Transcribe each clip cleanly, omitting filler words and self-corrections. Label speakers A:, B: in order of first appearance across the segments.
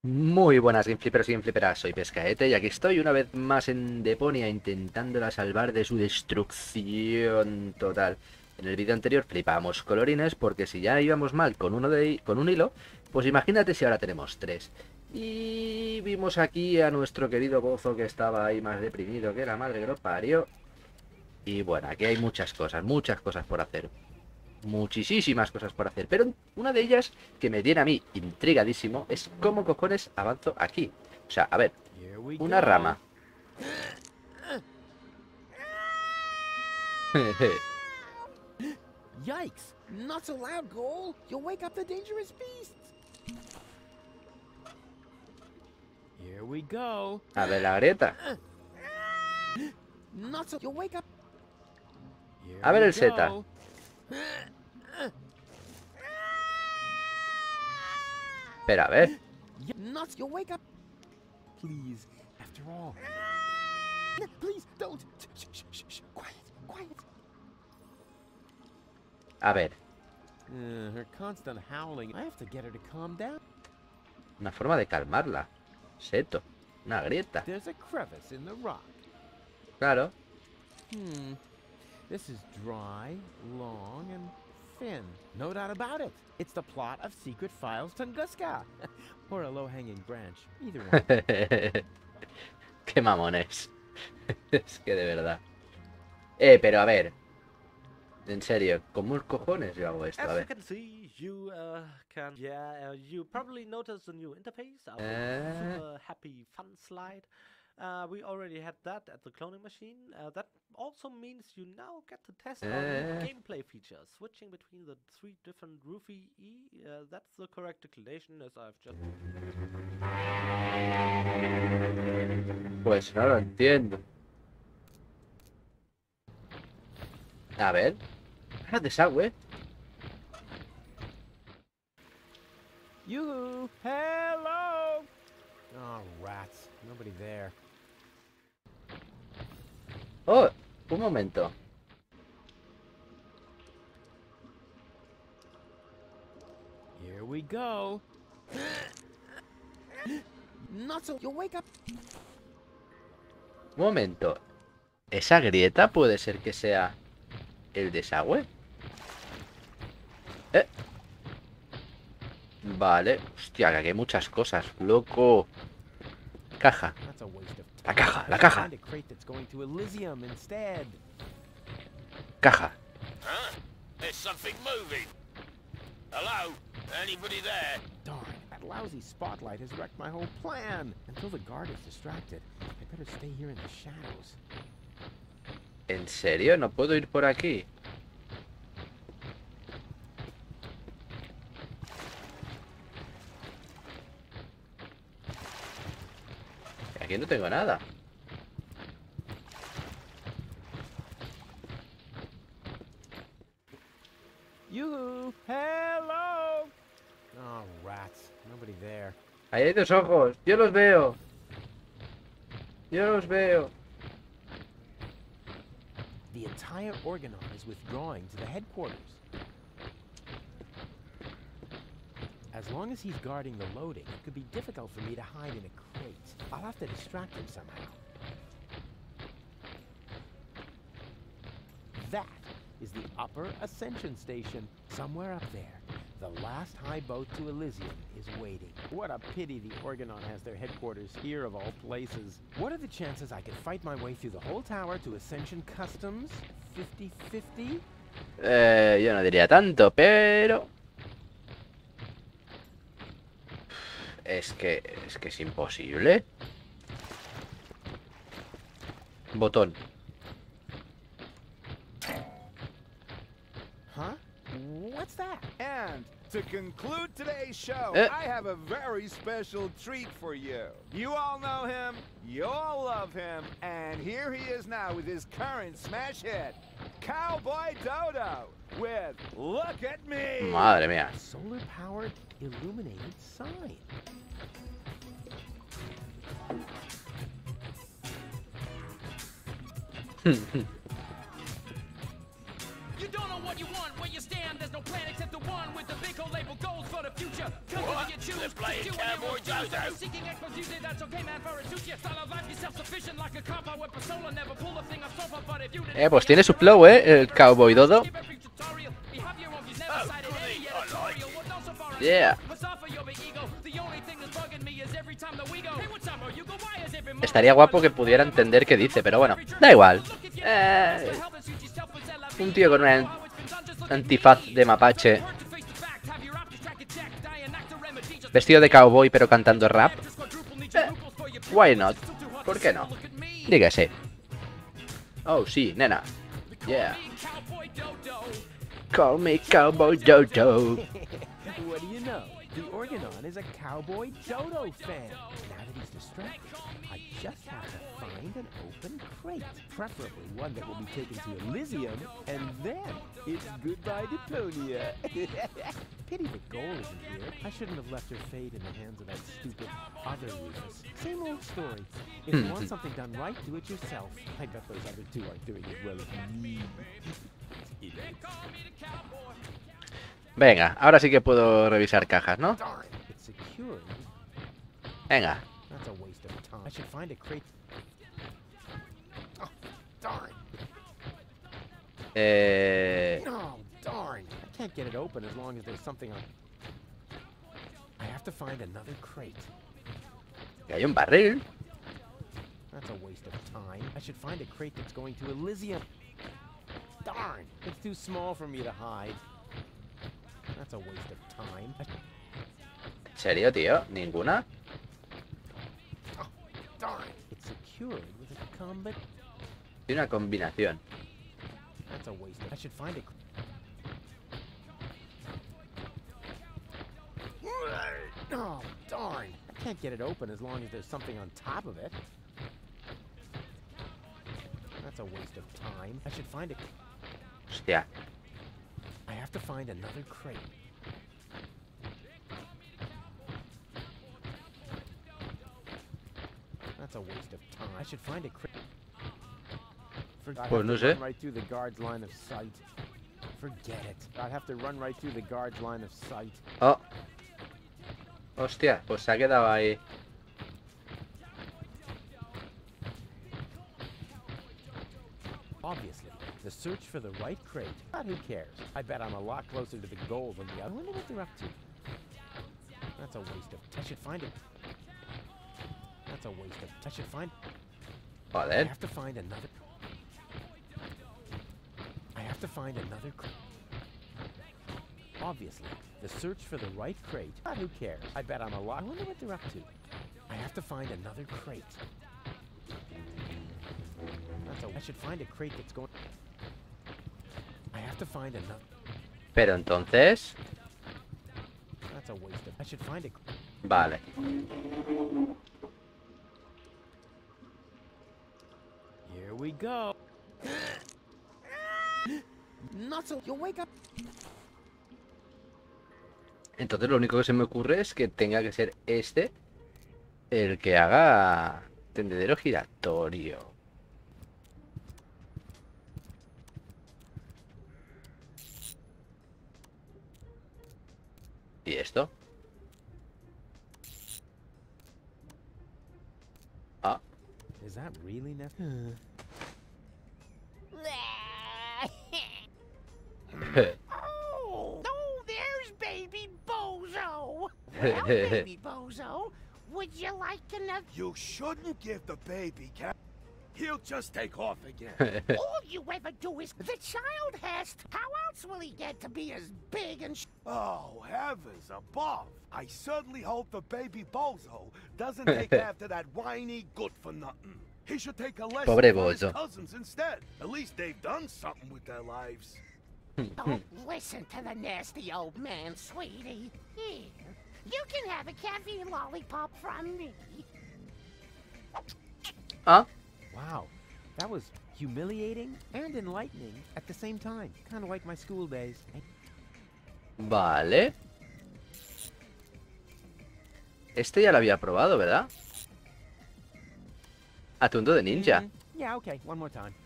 A: Muy buenas, Gameflippers y Gameflipperas, soy Pescaete y aquí estoy una vez más en Deponia intentándola salvar de su destrucción total. En el vídeo anterior flipamos colorines porque si ya íbamos mal con con un hilo, pues imagínate si ahora tenemos tres. Y vimos aquí a nuestro querido Bozo que estaba ahí más deprimido que la madre que lo parió. Y bueno, aquí hay muchas cosas por hacer. Muchísimas cosas por hacer, pero una de ellas que me tiene a mí intrigadísimo es cómo cojones avanzo aquí. O sea, a ver, una rama.
B: Yikes! Not so loud, Goal! You'll wake up the dangerous beasts! Here we go.
A: A ver la grieta.
B: Not so... You'll wake up... Here
A: A ver
B: we
A: el Z.
B: go.
A: Espera, a ver.
B: Not... You'll wake up... Please, after all... Please, don't... Shh. Quiet.
A: A ver.
B: Her constant howling. I have to get her to calm down.
A: Una forma de calmarla. Seto. Una grieta.
B: There's a crevice in the rock.
A: Claro.
B: This is dry, long, and thin. No doubt about it. It's the plot of Secret Files Tunguska. Or a low-hanging branch. Either one.
A: Qué mamones. Es que de verdad. Pero a ver. En serio, ¿cómo cojones yo hago esto? A
C: As you
A: ver.
C: can see, you probably noticed the new interface, our super happy fun slide. We already had that at the cloning machine. That also means you now get to test our new gameplay features, switching between the three different Roofy E. That's the correct declination, as I've just...
A: Pues no lo entiendo. A ver. Ah, desagüe.
B: Yoo-hoo! Hello! Oh, rats. Nobody there.
A: Oh, un momento.
B: Here we go. Not so... You'll wake up...
A: Un momento. ¿Esa grieta puede ser que sea el desagüe? Vale. Hostia, que aquí hay muchas cosas, loco. Caja.
B: That's a waste of
A: La
B: time.
A: caja, la caja.
B: Find a crate that's going to Elysium instead.
A: Caja.
D: Huh? There's something moving. Hello? Anybody there?
B: Darn, that lousy spotlight has wrecked my whole plan. Until the guard is distracted, I better stay here in the shadows.
A: ¿En serio? ¿No puedo ir por aquí? Aquí no tengo nada.
B: Yoo-hoo! Hello! Oh, rats. Nobody there.
A: Ahí hay dos ojos. Yo los veo. Yo los veo.
B: The entire Organon is withdrawing to the headquarters. As long as he's guarding the loading, it could be difficult for me to hide in a crate. I'll have to distract him somehow. That is the Upper Ascension Station, somewhere up there. The last high boat to Elysium is waiting. What a pity the Organon has their headquarters here of all places. What are the chances I could fight my way through the whole tower to Ascension Customs? 50-50?
A: Yo no diría tanto, pero... Es que es imposible. Botón.
B: Huh? What's that?
E: And to conclude today's show,
A: Eh.
E: I have a very special treat for you. You all know him, you all love him, and here he is now with his current smash hit, Cowboy Dodo, with Look at Me!
A: Madre mía.
B: Solar-powered illuminated sign.
F: You don't know what you want, where you stand. There's no plan except the one with the big old label goals for the future. Come on, you choose.
D: bother playing Cowboy Dodo?
A: Pues tiene su flow, el Cowboy Dodo. Yeah. Estaría guapo que pudiera entender qué dice, pero bueno, da igual. Un tío con una antifaz de mapache, vestido de cowboy pero cantando rap. Why not? ¿Por qué no? Dígase. Oh, sí, nena. Yeah. Call me Cowboy Dodo.
B: What do you know? The Organon is a Cowboy Dodo fan. Now that he's distracted, I just have to find an open crate. Preferably one that will be taken to Elysium, and then it's goodbye Deponia. Pity the goal isn't here. I shouldn't have left her fate in the hands of that stupid other Rufus. Same old story. If you want something done right, do it yourself. I bet those other two aren't doing it well as me.
A: Venga, ahora sí que puedo revisar cajas, ¿no? Venga.
B: No, darn. I can't get it open as long as there's something on. I have to find another crate.
A: Que hay un barril.
B: That's a waste of time. I should find a crate that's going to Elysium. Darn, it's too small for me to hide. That's a waste of time.
A: ¿En serio, tío? ¿Ninguna?
B: Oh, darn. It's secured with a combat.
A: Y una combinación.
B: That's a waste. I should find a. Oh, darn. I can't get it open as long as there's something on top of it. That's a waste of time. I should find a.
A: Hostia.
B: I have to find another crate. That's a waste of time. I should find a crate.
A: Pues no sé.
B: Run right through the guard's line of sight. Forget it. I'd have to run right through the guard's line of sight.
A: Oh. Hostia, pues se ha quedado ahí.
B: Obviously, the search for the right crate. But who cares? I bet I'm a lot closer to the goal than the other. I wonder what they're up to. That's a waste of. I should find it. That's a waste of. I should find. I
A: Joder.
B: have to find another. I have to find another. Obviously, the search for the right crate. But who cares? I bet I'm a lot. I wonder what they're up to. I have to find another crate. I should find a crate that's going. I have to find another.
A: Pero entonces.
B: That's a waste of. I should find a.
A: Vale.
B: Here we go. Nuzzle, you wake up.
A: Entonces lo único que se me ocurre es que tenga que ser este el que haga tendedero giratorio. ¿Y esto? Ah.
B: Is that really necessary?
G: Oh, no, there's baby Bozo. Well, baby Bozo, would you like another?
F: You shouldn't give the baby cat. He'll just take off again.
G: All you ever do is the child has. How else will he get to be as big and?
F: Oh, heavens above. I certainly hope the baby Bozo doesn't take after that whiny good-for-nothing. He should take a lesson
A: Pobre
F: from his
A: Bozo.
F: cousins instead. At least they've done something with their lives.
G: Don't listen to the nasty old man, sweetie. Here, you can have a caffeine lollipop from me.
A: Ah.
B: Wow, that was humiliating and enlightening at the same time. Kind of like my school days.
A: Vale. Este ya lo había probado, ¿verdad? Atuendo de ninja.
B: Yeah, okay, one more time.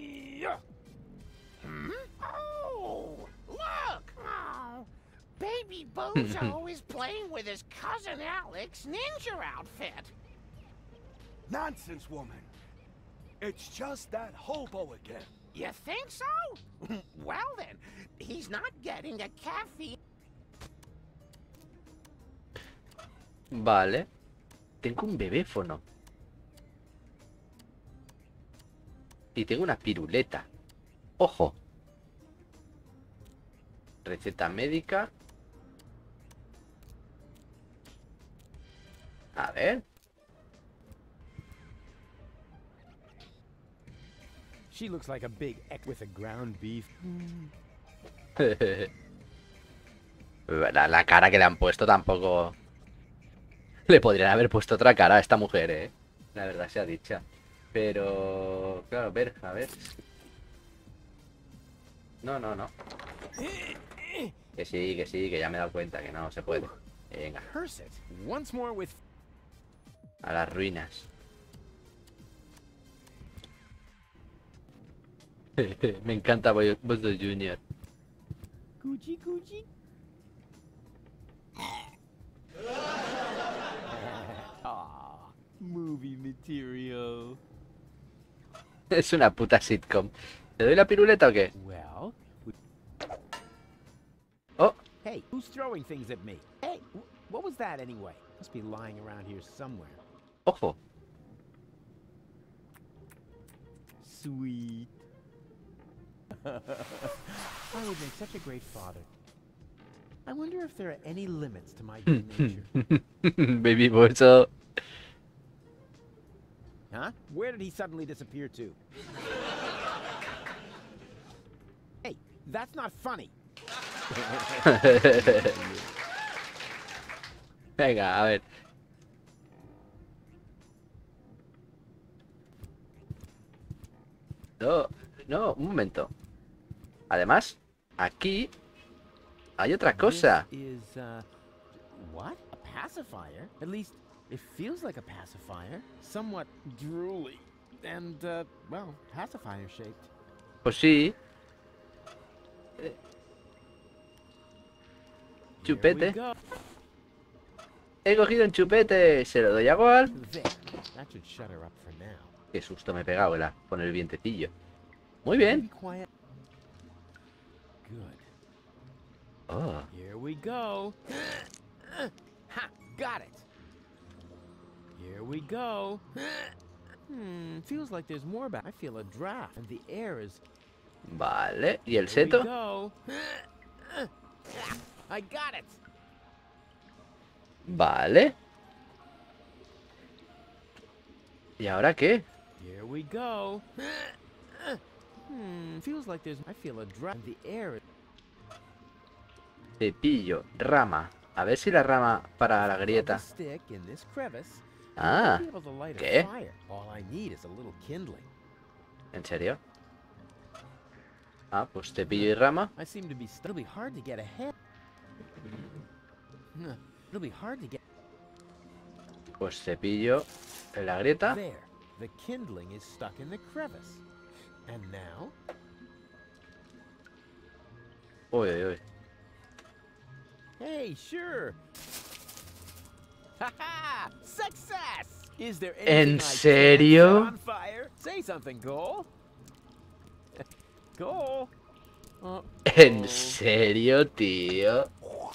G: Oh, look! Oh, baby baby Bozo is playing with his cousin Alex ninja outfit.
F: Nonsense, woman. It's just that hobo again.
G: You think so? Well then, he's not getting a caffeine.
A: Vale. Tengo un bebéfono. Y tengo una piruleta. Ojo. Receta médica. A ver.
B: She looks like a big egg with a ground beef.
A: La cara que le han puesto tampoco... Le podrían haber puesto otra cara a esta mujer, ¿eh? La verdad sea dicha. Pero... Claro, a ver. No. Que sí, que ya me he dado cuenta que no se puede. Venga,
B: Curse it. Once more with
A: a las ruinas. Me encanta Bowser Jr.
B: Gucci Gucci. Ah, movie material.
A: Es una puta sitcom. ¿Te doy la piruleta o qué?
B: Well,
A: Oh,
B: hey, who's throwing things at me? Hey, what was that anyway? Must be lying around here somewhere.
A: ojo.
B: Sweet. I would make such a great father. I wonder if there are any limits to my good nature.
A: Baby Bozo.
B: Huh? Where did he suddenly disappear to? Hey, that's not funny.
A: Venga, a ver. No, un momento. Además, aquí hay otra cosa.
B: This is, what? A pacifier? At least, it feels like a pacifier. Somewhat drooly. And, well, pacifier-shaped.
A: Pues sí.
B: Here we
A: Chupete.
B: go.
A: He cogido un chupete. Se lo doy a Goal.
B: There. That should shut her up for now.
A: Qué susto me he pegado con el vientecillo. Muy
B: Be
A: bien.
B: quiet. Good.
A: Oh.
B: Here we go. Ha! Got it. Here we go. Feels like there's more back. I feel a draft, and the air is.
A: Vale. ¿Y el
B: Here we
A: seto?
B: go. I got it.
A: Vale. ¿Y ahora qué?
B: Here we go. Feels like there's. I feel a draft, and the air is.
A: Cepillo, rama. A ver si la rama para la grieta.
B: Stick in this crevice.
A: Ah,
B: Be able to light a
A: ¿qué?
B: fire. All I need is a little kindling.
A: ¿en serio? Ah, pues cepillo y rama.
B: I seem to be. It'll be hard to get ahead. It'll be hard to get.
A: Pues cepillo en la grieta.
B: There. The kindling is stuck in the crevice. And now.
A: Uy, uy, uy.
B: Hey, sure. Ha-ha! Success! Is there
A: ¿En
B: anything I can't
A: serio?
B: set on fire? Say something, Cole. Cole.
A: ¿En serio, tío?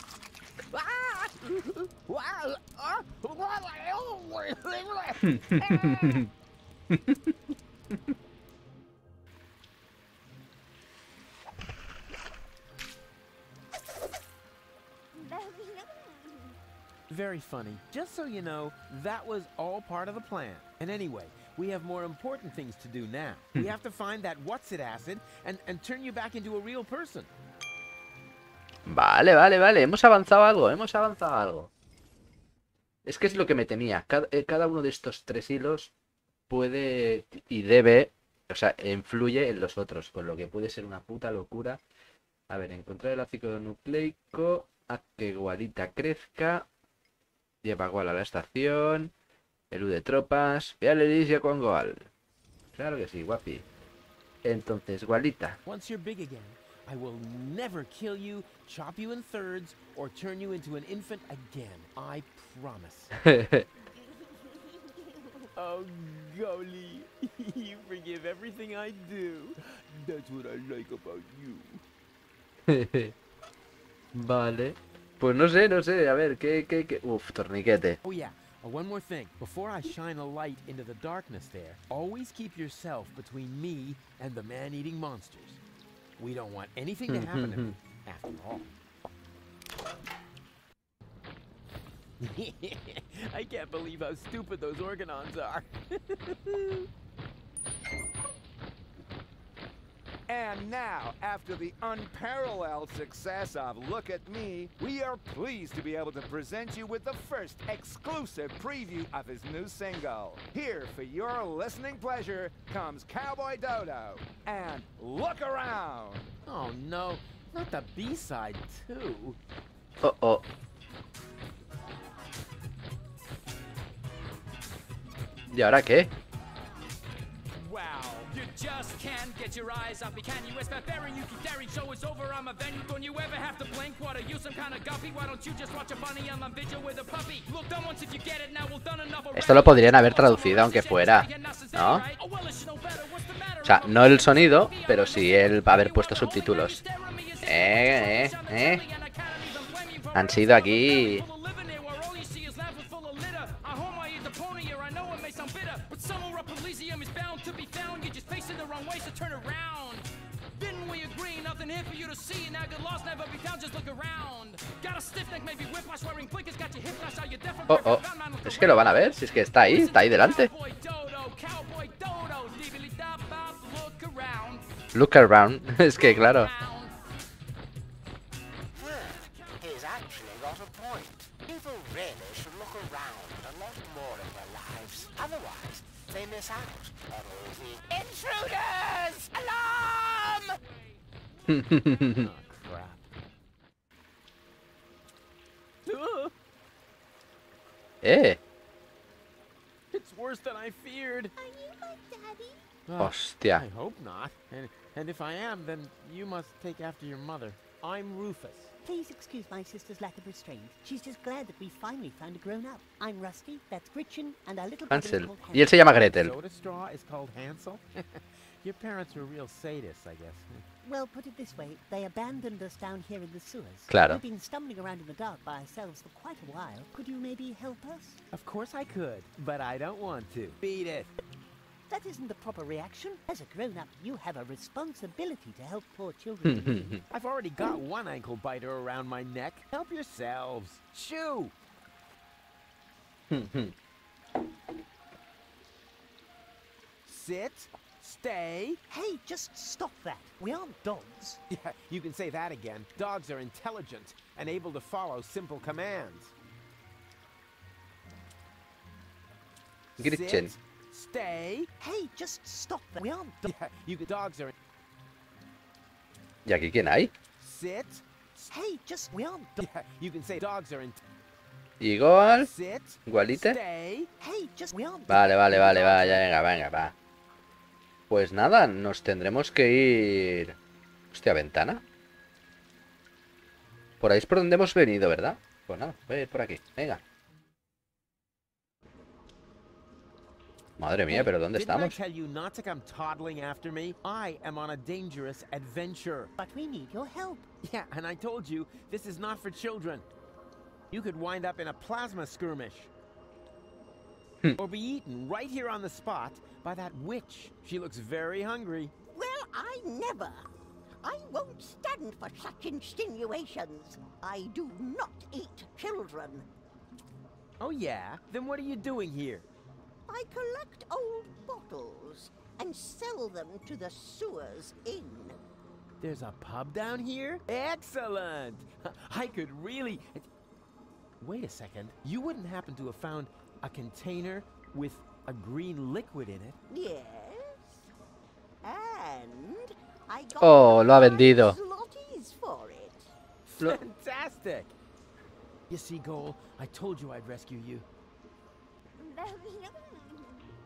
B: Very funny. Just so you know, that was all part of the plan. And anyway, we have more important things to do now. We have to find that what's-it acid and turn you back into a real person.
A: Vale, vale, vale. Hemos avanzado algo, hemos avanzado algo. Es que es lo que me temía. Cada uno de estos tres hilos puede y debe, o sea, influye en los otros, con lo que puede ser una puta locura. A ver, encontrar el ácido nucleico, haz que Gualita crezca, lleva a Goal a la estación, elude tropas, ve a Elysia con Goal. Claro que sí, guapi. Entonces, Gualita.
B: Once you're big again, I will never kill you, chop you in thirds, or turn you into an infant again. I promise. Oh, golly. You forgive everything I do. That's what I like about you.
A: Vale. Pues no sé, a ver, ¿qué? Uf, torniquete.
B: Oh, yeah. One more thing. Before I shine a light into the darkness there, always keep yourself between me and the man-eating monsters. We don't want anything to happen to me, after all. I can't believe how stupid those Organons are.
E: And now, after the unparalleled success of Look at Me, we are pleased to be able to present you with the first exclusive preview of his new single. Here, for your listening pleasure, comes Cowboy Dodo and Look Around.
B: Oh, no. Not the B-side, too.
A: Oh. ¿Y ahora qué?
H: Wow, you just can't get your eyes off me, can you? It's barbarian, you keep daring, show is over, I'm a venue. Don't you ever have to blink? What are you, some kind of guppy? Why don't you just watch a bunny on video with a puppy? Look, done once if you get it, now we'll done enough.
A: Esto lo podrían haber traducido aunque fuera, ¿no? O sea, no el sonido, pero sí el haber puesto subtítulos. Han sido aquí... Oh, es que lo van a ver, si es que está ahí delante. Look around, es que claro.
G: He's actually got a point. People really should look around a lot more in their lives. Otherwise, they miss out on all the intruders! Alarm!
B: Oh, crap. It's worse than I feared.
I: Are you my daddy?
A: Hostia.
B: I hope not. And if I am, then you must take after your mother. I'm Rufus.
I: Please excuse my sister's lack of restraint. She's just glad that we finally found a grown-up. I'm Rusty, that's Gretchen, and our little brother is
A: Hansel.
I: called
A: Y él se llama Gretel.
B: Soda straw is called Hansel? Your parents were real sadists, I guess.
I: Well, put it this way, they abandoned us down here in the sewers.
A: Claro.
I: We've been stumbling around in the dark by ourselves for quite a while. Could you maybe help us?
B: Of course I could, but I don't want to. Beat it.
I: That isn't the proper reaction. As a grown-up, you have a responsibility to help poor children in need.
B: I've already got one ankle biter around my neck. Help yourselves. Shoo! Sit. Stay.
I: Hey, just stop that. We aren't dogs.
B: Yeah, you can say that again. Dogs are intelligent and able to follow simple commands.
A: Gretchen.
B: Sit. Stay.
I: Hey, just stop that. We aren't dogs.
B: Yeah, dogs are...
A: ¿Y aquí quién hay?
B: Sit.
I: Hey, just... We aren't dogs.
B: Yeah, you can say dogs are...
A: Igual.
B: Sit.
A: Igualite.
I: Hey, just... We aren't
A: Vale, venga, va. Pues nada, nos tendremos que ir... Hostia, ¿ventana? Por ahí es por donde hemos venido, ¿verdad? Pues nada, voy a ir por aquí, venga. Madre mía, pero ¿dónde estamos?
B: Didn't I tell you not to come toddling after me? I am on a dangerous adventure.
I: But we need your help.
B: Yeah, and I told you, this is not for children. You could wind up in a plasma skirmish. Or be eaten right here on the spot by that witch. She looks very hungry.
J: Well, I never. I won't stand for such insinuations. I do not eat children.
B: Oh yeah? Then what are you doing here?
J: I collect old bottles and sell them to the sewers inn.
B: There's a pub down here? Excellent! I could really... Wait a second. You wouldn't happen to have found a container with a green liquid in it?
J: Yes. And I got
A: Oh, lo ha vendido.
J: zlotys for it.
B: Fantastic! You see, Goal, I told you I'd rescue you.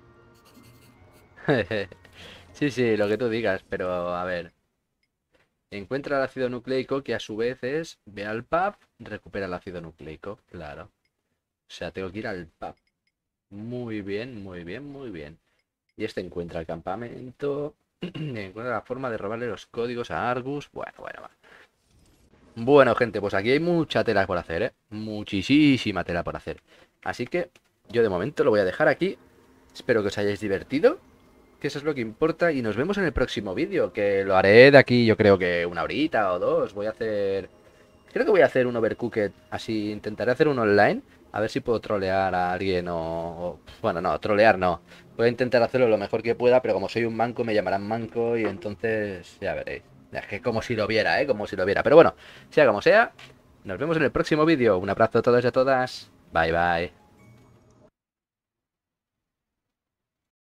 A: Sí, lo que tú digas, pero a ver. Encuentra el ácido nucleico, que a su vez es, ve al pub, recupera el ácido nucleico, claro. O sea, tengo que ir al pub. Muy bien, muy bien, muy bien. Y este encuentra el campamento. Encuentra la forma de robarle los códigos a Argus. Bueno. Bueno, gente, pues aquí hay mucha tela por hacer, ¿eh? Muchísima tela por hacer. Así que yo de momento lo voy a dejar aquí. Espero que os hayáis divertido, que eso es lo que importa. Y nos vemos en el próximo vídeo, que lo haré de aquí, yo creo que 1 horita o 2. Creo que voy a hacer un Overcooked. Así intentaré hacer un online. A ver si puedo trolear a alguien Bueno, no, trolear no. Voy a intentar hacerlo lo mejor que pueda, pero como soy un manco me llamarán manco y entonces ya veréis. Es que como si lo viera, como si lo viera. Pero bueno, sea como sea, nos vemos en el próximo vídeo. Un abrazo a todos y a todas. Bye, bye.